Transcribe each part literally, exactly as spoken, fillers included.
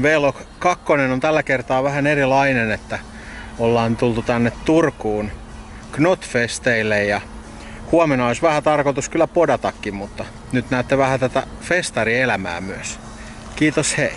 Vlog kaksi on tällä kertaa vähän erilainen, että ollaan tultu tänne Turkuun Knotfesteille ja huomenna olisi vähän tarkoitus kyllä podatakin, mutta nyt näette vähän tätä festarielämää myös. Kiitos, hei!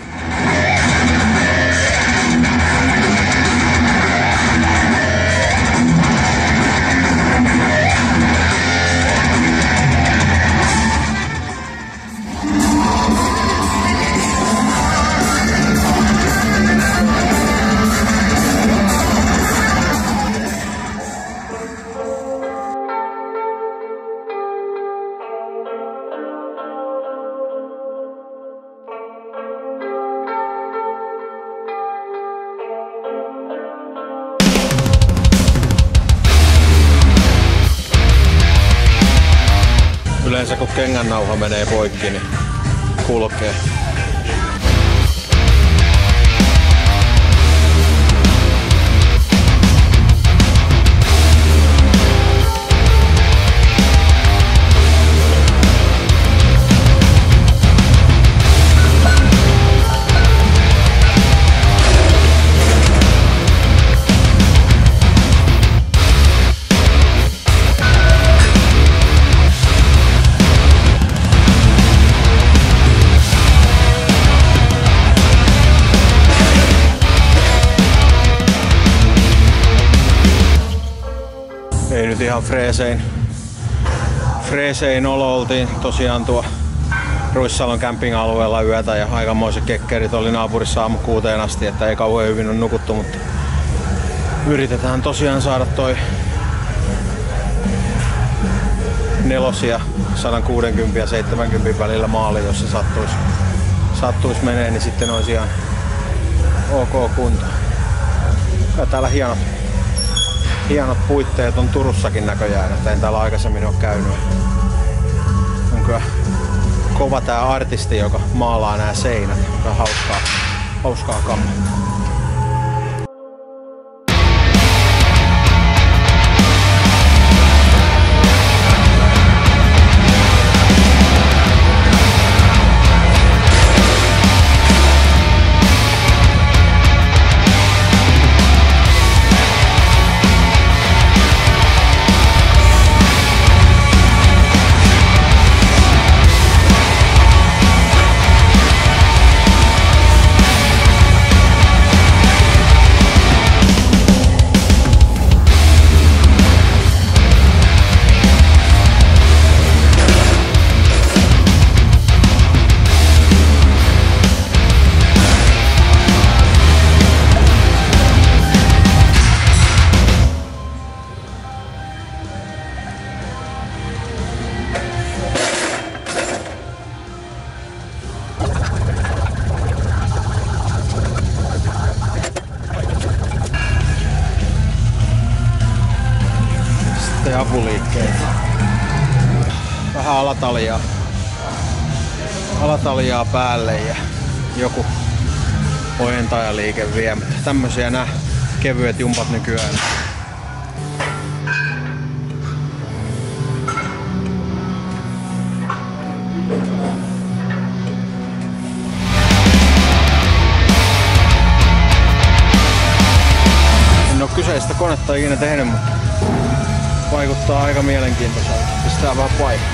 Yleensä kun kengännauha menee poikki, niin kulkee. Ei nyt ihan freesein, freesein olo, oltiin tosiaan tuo Ruissalon camping-alueella yötä ja aikamoiset kekkerit oli naapurissa aamu kuuteen asti, että ei kauhean hyvin ole nukuttu, mutta yritetään tosiaan saada toi nelosia sata kuusikymmentä ja seitsemänkymmentä välillä maali, jos se sattuisi, sattuisi menee, niin sitten olisi ihan ok kunto. Ja täällä hienot Hienot puitteet on Turussakin näköjään, että en täällä aikaisemmin ole käynyt. On kyllä kova tää artisti, joka maalaa nämä seinät. Tämä on hauskaa, hauskaa kammaa. Apuliikkeet. Vähän alataljaa, alataljaa päälle ja joku ojentajaliike vie, mutta tämmösiä nää kevyet jumpat nykyään. En oo kyseistä konetta ikinä tehnyt, mutta vaikuttaa aika mielenkiintoiselta. Pistää vähän paikkaa.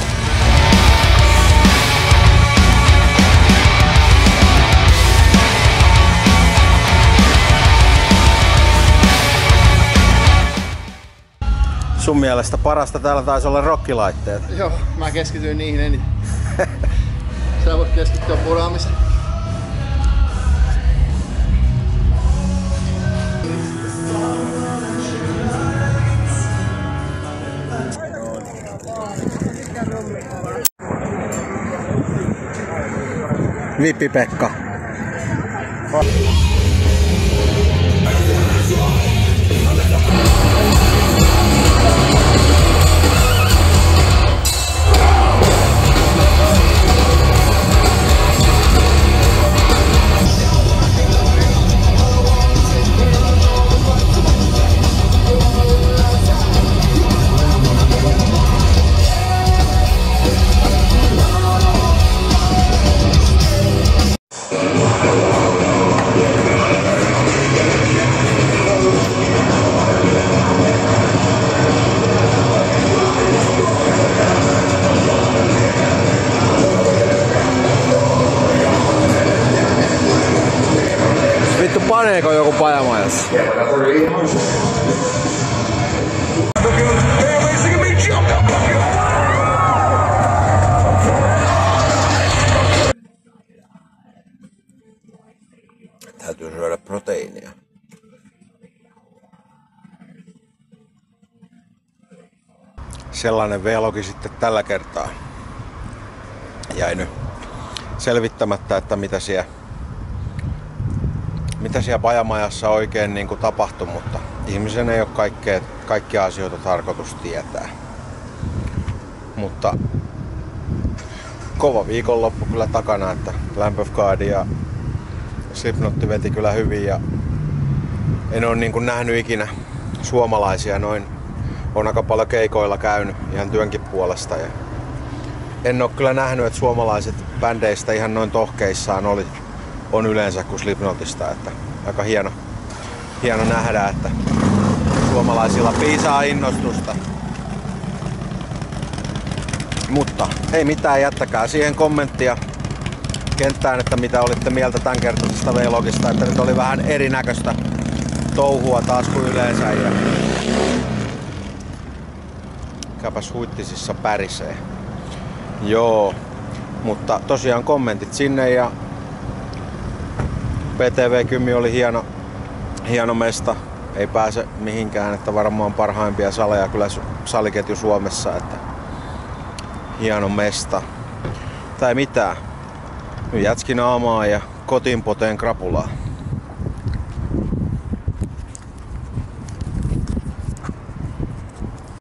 Sun mielestä parasta täällä taisi olla rockilaitteet. Joo, mä keskityin niihin eniten. Sä voit keskittyä poraamiseen. Vippi-Pekka. paneeko joku pajamajassa? Täytyy syödä proteiinia. Sellainen vlogi sitten tällä kertaa. Jäi nyt selvittämättä, että mitä siellä, mitä siellä pajamajassa oikein niin kuin tapahtui, mutta ihmisen ei ole kaikkea, kaikkia asioita tarkoitus tietää. Mutta kova viikonloppu kyllä takana, että Lamb of God ja Slipknot veti kyllä hyvin ja en ole niin kuin nähnyt ikinä suomalaisia noin. On aika paljon keikoilla käynyt ihan työnkin puolesta ja en ole kyllä nähnyt, että suomalaiset bändeistä ihan noin tohkeissaan oli, on yleensä kuin Slipknotista, että aika hieno, hieno nähdä, että suomalaisilla piisaa innostusta. Mutta ei mitään, jättäkää siihen kommenttia kenttään, että mitä olitte mieltä tämänkertaisesta vlogista, että nyt oli vähän erinäköistä touhua taas kuin yleensä ja käpäs huittisissa pärisee. Joo, mutta tosiaan kommentit sinne ja P T V-Kymi oli hieno, hieno mesta. Ei pääse mihinkään, että varmaan parhaimpia saleja kyllä saliketju Suomessa, että hieno mesta. Tai mitään. Nyt jätskin aamaa ja kotiin poteen krapulaa.